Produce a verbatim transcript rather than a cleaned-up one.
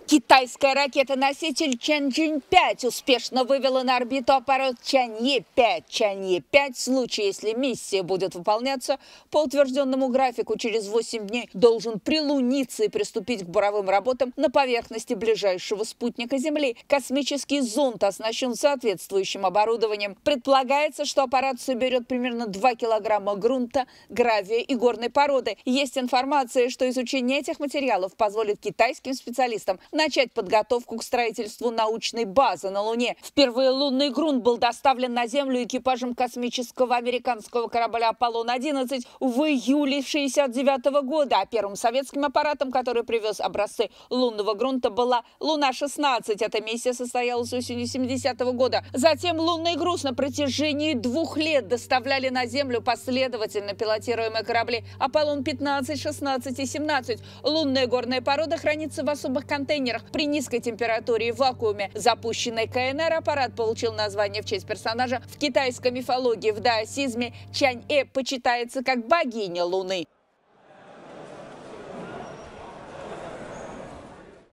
Китайская ракета-носитель Чанчжэнь пять успешно вывела на орбиту аппарат Чанье пять. Чанье пять в случае, если миссия будет выполняться по утвержденному графику, через восемь дней должен прилуниться и приступить к буровым работам на поверхности ближайшего спутника Земли. Космический зонд оснащен соответствующим оборудованием. Предполагается, что аппарат соберет примерно два килограмма грунта, гравия и горной породы. Есть информация, что изучение этих материалов позволит китайским специалистам начать подготовку к строительству научной базы на Луне. Впервые лунный грунт был доставлен на Землю экипажем космического американского корабля «Аполлон одиннадцать» в июле шестьдесят девятого года, а первым советским аппаратом, который привез образцы лунного грунта, была Луна шестнадцать. Эта миссия состоялась осенью семидесятого года. Затем лунный груз на протяжении двух лет доставляли на Землю последовательно пилотируемые корабли «Аполлон пятнадцать», шестнадцать и семнадцать. Лунная горная порода хранится в особых контейнерах при низкой температуре и вакууме. Запущенный КНР аппарат получил название в честь персонажа в китайской мифологии. В даосизме Чаньэ почитается как богиня Луны.